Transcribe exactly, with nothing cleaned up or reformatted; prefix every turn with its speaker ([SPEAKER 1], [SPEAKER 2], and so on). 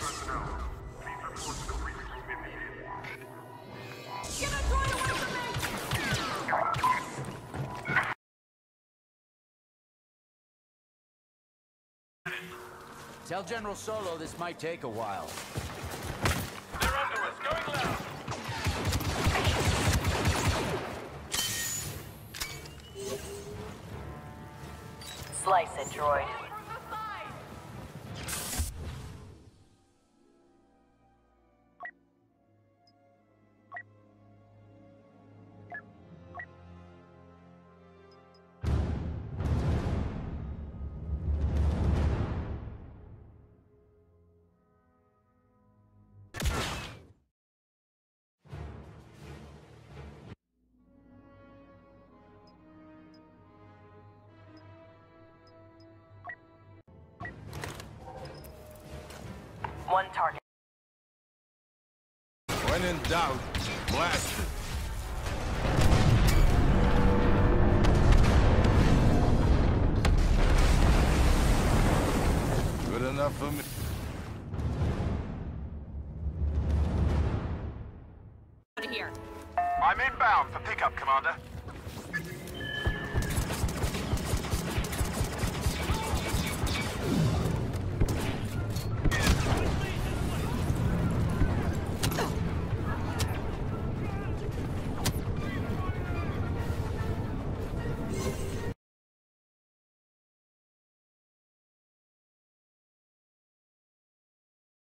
[SPEAKER 1] Get a droid away from me!
[SPEAKER 2] Tell General Solo this might take a while.
[SPEAKER 3] They're under us, going loud.
[SPEAKER 4] Slice it, droid. One target.
[SPEAKER 3] When in doubt, blast it. Good enough for me.
[SPEAKER 1] Out of here.
[SPEAKER 3] I'm inbound for pickup, Commander.